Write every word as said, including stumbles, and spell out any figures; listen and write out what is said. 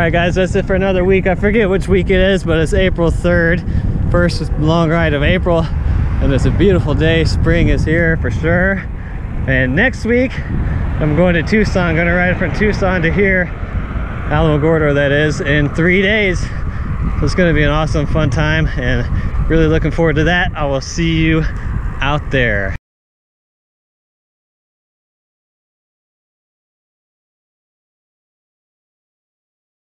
right, guys, that's it for another week. I forget which week it is, but it's April third, first long ride of April, and it's a beautiful day. Spring is here for sure. And next week I'm going to Tucson. I'm going to ride from Tucson to here, Alamogordo that is, in three days. So it's going to be an awesome, fun time, and really looking forward to that. I will see you out there.